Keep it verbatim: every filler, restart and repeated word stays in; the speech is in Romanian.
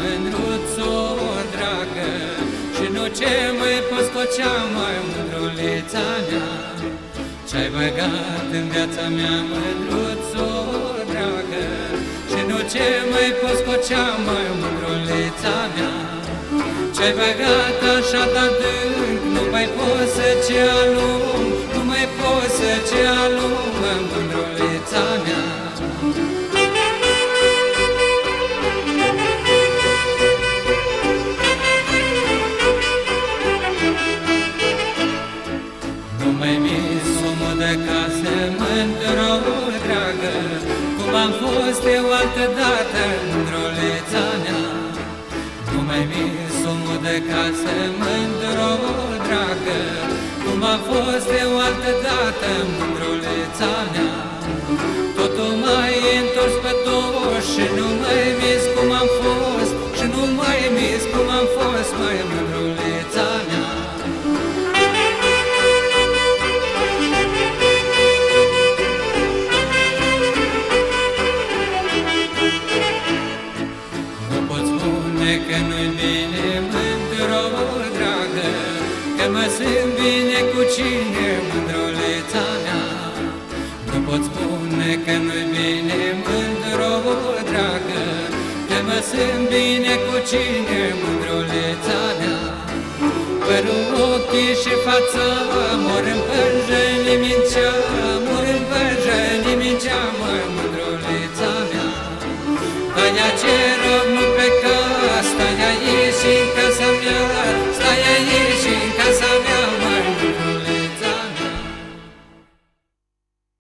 mândruțo, dragă, și nu ce mai poscocea, mai mândrulița mea. Ce-ai băgat în viața mea, mândruțo, dragă, și nu ce mai poscocea, mai mândrulița mea. Ce-ai băgat așa de-adânc, nu mai poți să ce alung, nu mai poți să ce alung, mândrulița mea. Nu mai mi sumul de casă, mândro, dragă, cum am fost eu altădată, mândrulița mea. Nu mai mi sumul de casă, mândro, dragă, cum am fost eu altădată, mândrulița mea. Totul mai întors pe toți și nu mai mis cum am fost, și nu mai mis cum am fost, mai mândrulița mea. Că nu-i bine, mândro, dragă, că mă simt bine cu cine, mândrulița mea. Nu pot spune că nu-i bine, mândro, dragă, că mă simt bine cu cine, mândrulița mea. Părul, ochii și fața mor în pânjeni mincea, mor în pânjeni mincea, măi, mândrulița mea. Dar